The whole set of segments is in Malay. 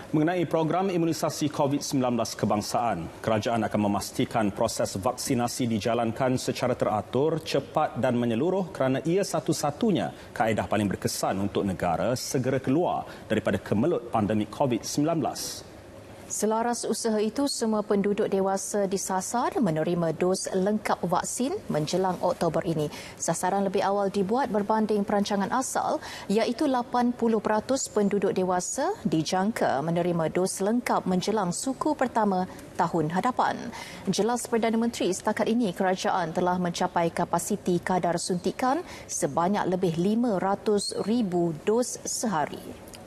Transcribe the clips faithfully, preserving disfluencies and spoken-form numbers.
Mengenai program imunisasi COVID sembilan belas kebangsaan, kerajaan akan memastikan proses vaksinasi dijalankan secara teratur, cepat dan menyeluruh kerana ia satu-satunya kaedah paling berkesan untuk negara segera keluar daripada kemelut pandemik COVID sembilan belas. Selaras usaha itu, semua penduduk dewasa disasar menerima dos lengkap vaksin menjelang Oktober ini. Sasaran lebih awal dibuat berbanding perancangan asal, iaitu lapan puluh peratus penduduk dewasa dijangka menerima dos lengkap menjelang suku pertama tahun hadapan. Jelas Perdana Menteri, setakat ini kerajaan telah mencapai kapasiti kadar suntikan sebanyak lebih lima ratus ribu dos sehari.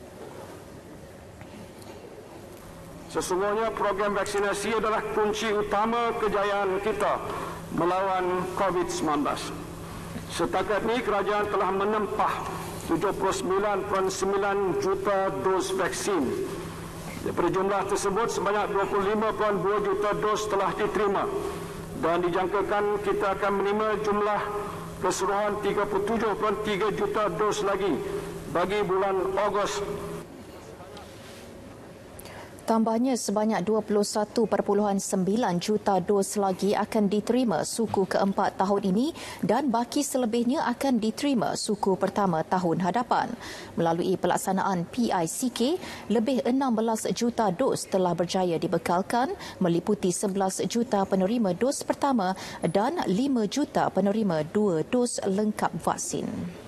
Sesungguhnya program vaksinasi adalah kunci utama kejayaan kita melawan COVID sembilan belas. Setakat ini kerajaan telah menempah tujuh puluh sembilan perpuluhan sembilan juta dos vaksin. Daripada jumlah tersebut, sebanyak dua puluh lima perpuluhan dua juta dos telah diterima dan dijangkakan kita akan menerima jumlah keseluruhan tiga puluh tujuh perpuluhan tiga juta dos lagi bagi bulan Ogos. Tambahnya, sebanyak dua puluh satu perpuluhan sembilan juta dos lagi akan diterima suku keempat tahun ini dan baki selebihnya akan diterima suku pertama tahun hadapan. Melalui pelaksanaan P I C K, lebih enam belas juta dos telah berjaya dibekalkan meliputi sebelas juta penerima dos pertama dan lima juta penerima dua dos lengkap vaksin.